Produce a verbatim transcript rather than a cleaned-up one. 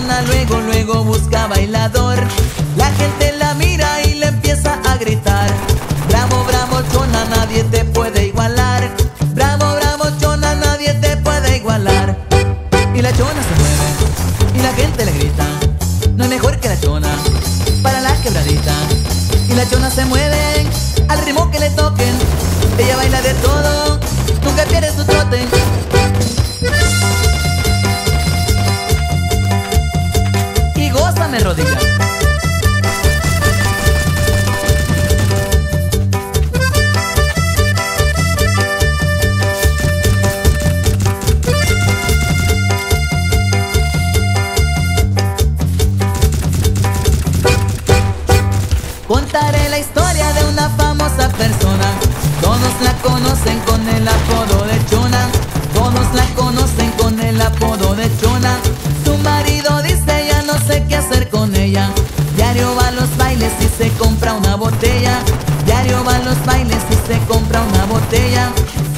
chona luego, luego busca bailador. La gente la mira y le empieza a gritar: bravo, bravo chona, nadie te puede igualar. Bravo, bravo chona, nadie te puede igualar. Y la chona se mueve y la gente le grita: no hay mejor que la chona para la quebradita. Y la chona se mueve al ritmo que le toquen. Ella baila de todo, nunca pierde su trote. Y gózame, rodilla. Contaré la historia de una famosa persona. Todos la conocen con el apodo de chona. Todos la conocen con el apodo de chona. Su marido dice: ya no sé qué hacer con ella. Diario va a los bailes y se compra una botella. Diario va a los bailes y se compra una botella.